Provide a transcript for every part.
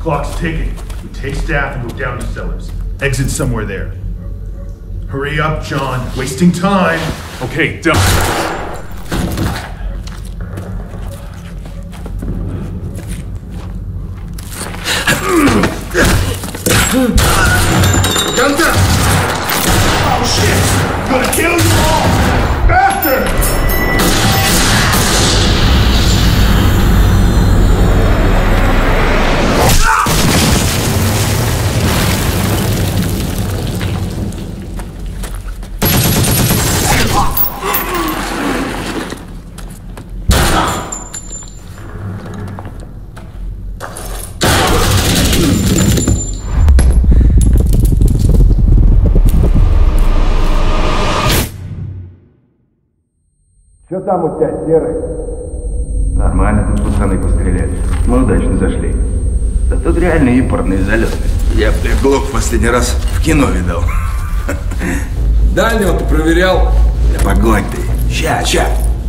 Clock's ticking. We take staff and go down to cellars. Exit somewhere there. Hurry up, John. Wasting time. Okay, done. Gun down! Oh shit! I'm gonna kill you all! Bastard! Что там у тебя, Серый? Нормально тут пацаны постреляли. Мы удачно зашли. Да тут реально импортные залеты. Я Глок в последний раз в кино видал. Дальнего ты проверял? Да погонь ты. Ща.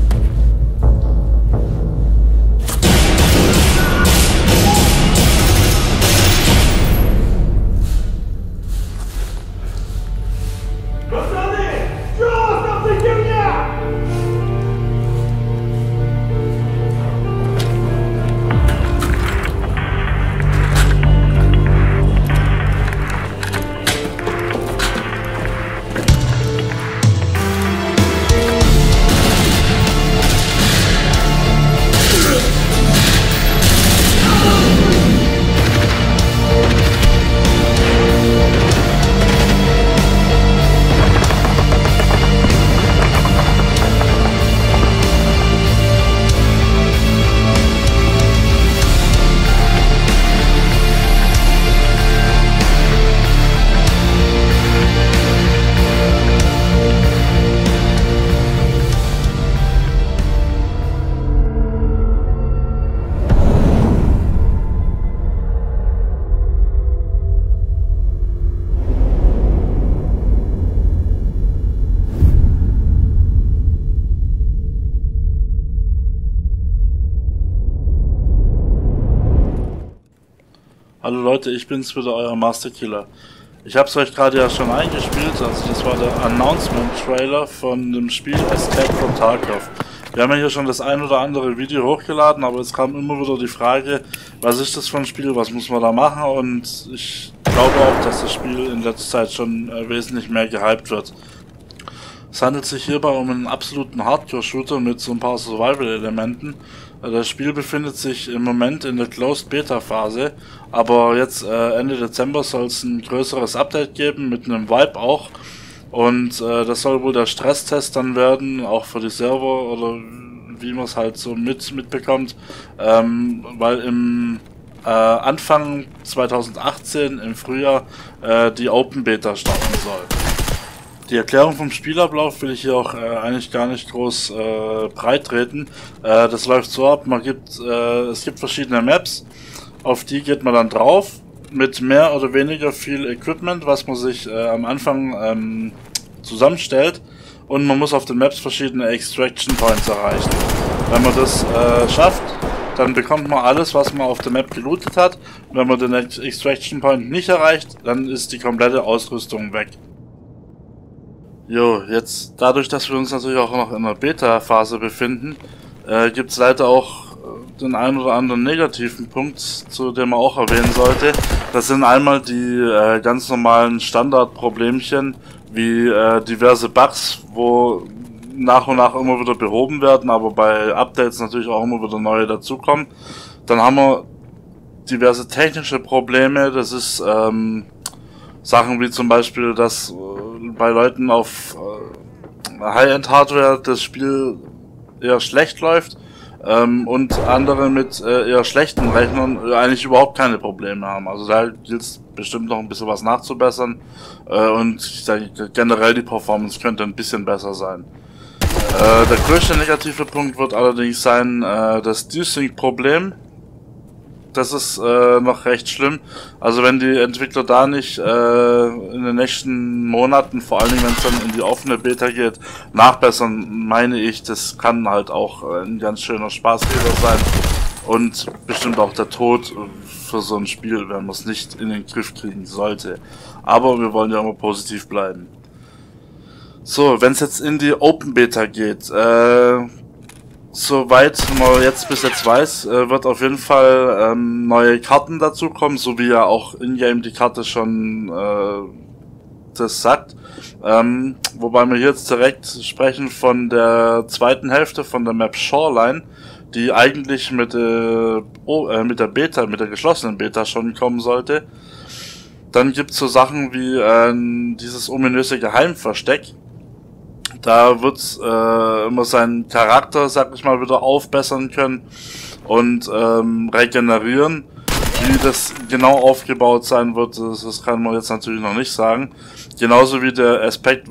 Hallo Leute, ich bin's wieder, euer Masterkiller. Ich hab's euch gerade ja schon eingespielt, also das war der Announcement-Trailer von dem Spiel Escape from Tarkov. Wir haben ja hier schon das ein oder andere Video hochgeladen, aber es kam immer wieder die Frage, was ist das für ein Spiel, was muss man da machen, und ich glaube auch, dass das Spiel in letzter Zeit schon wesentlich mehr gehypt wird. Es handelt sich hierbei um einen absoluten Hardcore-Shooter mit so ein paar Survival-Elementen. Das Spiel befindet sich im Moment in der Closed Beta Phase, aber jetzt Ende Dezember soll es ein größeres Update geben, mit einem Vibe auch, und das soll wohl der Stresstest dann werden, auch für die Server, oder wie man es halt so mitbekommt, weil im Anfang 2018 im Frühjahr die Open Beta starten soll. Die Erklärung vom Spielablauf will ich hier auch eigentlich gar nicht groß breit treten. Das läuft so ab, es gibt verschiedene Maps, auf die geht man dann drauf, mit mehr oder weniger viel Equipment, was man sich am Anfang zusammenstellt, und man muss auf den Maps verschiedene Extraction Points erreichen. Wenn man das schafft, dann bekommt man alles, was man auf der Map gelootet hat, und wenn man den Extraction Point nicht erreicht, dann ist die komplette Ausrüstung weg. Jo, jetzt dadurch, dass wir uns natürlich auch noch in der Beta-Phase befinden, gibt es leider auch den einen oder anderen negativen Punkt, zu dem man auch erwähnen sollte. Das sind einmal die ganz normalen Standardproblemchen, wie diverse Bugs, wo nach und nach immer wieder behoben werden, aber bei Updates natürlich auch immer wieder neue dazukommen. Dann haben wir diverse technische Probleme, das ist Sachen wie zum Beispiel, dass bei Leuten auf High-End-Hardware das Spiel eher schlecht läuft und andere mit eher schlechten Rechnern eigentlich überhaupt keine Probleme haben. Also da gilt es bestimmt noch ein bisschen was nachzubessern, und ich sage, generell die Performance könnte ein bisschen besser sein. Der größte negative Punkt wird allerdings sein das Desync-Problem. Das ist noch recht schlimm. Also wenn die Entwickler da nicht in den nächsten Monaten, vor allen Dingen wenn es dann in die offene Beta geht, nachbessern, meine ich, das kann halt auch ein ganz schöner Spaßgeber sein. und bestimmt auch der Tod für so ein Spiel, wenn man es nicht in den Griff kriegen sollte. Aber wir wollen ja immer positiv bleiben. So, wenn es jetzt in die Open Beta geht, soweit man jetzt bis jetzt weiß, wird auf jeden Fall neue Karten dazukommen, so wie ja auch in-game die Karte schon das sagt. Wobei wir hier jetzt direkt sprechen von der zweiten Hälfte von der Map Shoreline, die eigentlich mit der Beta, mit der geschlossenen Beta schon kommen sollte. Dann gibt's so Sachen wie dieses ominöse Geheimversteck. Da wird's immer seinen Charakter, sag ich mal, wieder aufbessern können und regenerieren. Wie das genau aufgebaut sein wird, das kann man jetzt natürlich noch nicht sagen. Genauso wie der Aspekt,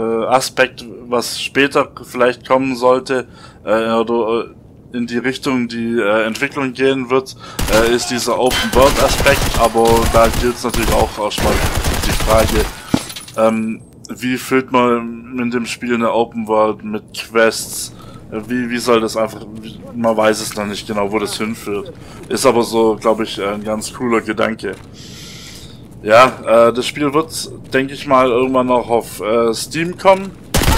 was später vielleicht kommen sollte, oder in die Richtung die Entwicklung gehen wird, ist dieser Open World Aspekt, aber da gilt es natürlich auch erstmal die Frage, wie füllt man in dem Spiel eine Open World mit Quests? Wie soll das einfach, man weiß es noch nicht genau, wo das hinführt. Ist aber so, glaube ich, ein ganz cooler Gedanke. Ja, das Spiel wird, denke ich mal, irgendwann noch auf Steam kommen.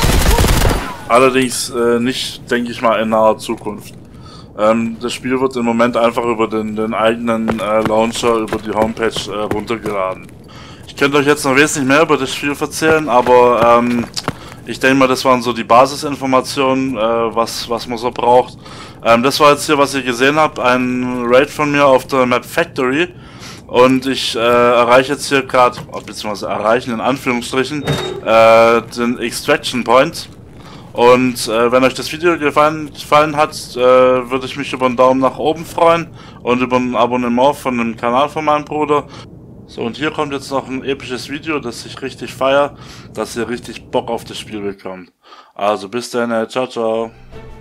Allerdings nicht, denke ich mal, in naher Zukunft. Das Spiel wird im Moment einfach über den eigenen Launcher, über die Homepage runtergeladen. Ich könnte euch jetzt noch wesentlich mehr über das Spiel erzählen, aber ich denke mal, das waren so die Basisinformationen, was man so braucht. Das war jetzt hier, was ihr gesehen habt, ein Raid von mir auf der Map Factory. Und ich erreiche jetzt hier gerade, beziehungsweise erreichen in Anführungsstrichen, den Extraction Point. Und wenn euch das Video gefallen hat, würde ich mich über einen Daumen nach oben freuen und über ein Abonnement von dem Kanal von meinem Bruder. So, und hier kommt jetzt noch ein episches Video, das ich richtig feiere, dass ihr richtig Bock auf das Spiel bekommt. Also bis dann, ciao, ciao.